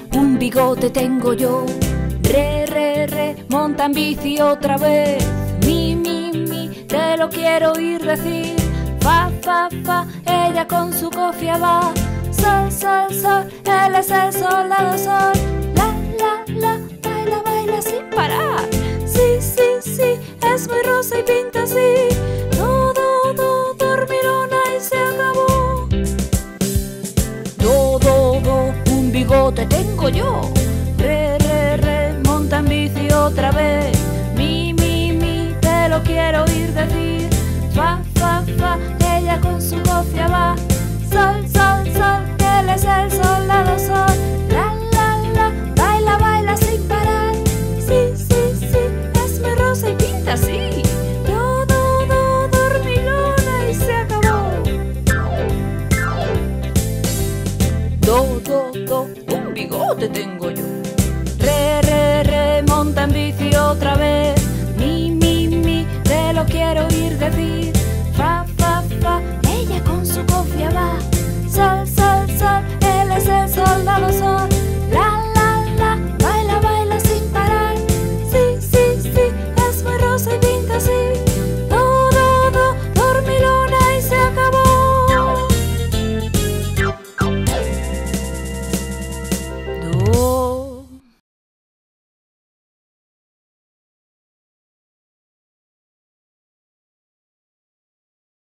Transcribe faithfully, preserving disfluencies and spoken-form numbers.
un bigote tengo yo. Re, re, re, monta en bici otra vez. Mi, mi, mi, te lo quiero oír decir. Fa, fa, fa, ella con su cofia va. Sol, sol, sol, él es el soldado sol. La, la, la, baila, baila sin parar. Sí, sí, sí, es muy rosa y pinta así. Do, do, do, dormilona y se acabó. Do, do, do, un bigote tengo yo. Re, re, re, monta en bici otra vez. Mi, mi, mi, te lo quiero oír decir. Fa, fa, fa, ella con su cofia va. Sol, sol, sol, él es el soldado sol. La, la, la, baila, baila sin parar. Sí, sí, sí, es muy rosa y pinta así. Do, do, do, dormilona y se acabó. Do, do, do, un bigote tengo yo. Re, re, re, monta en bici otra vez. Mi, mi, mi, te lo quiero oír decir.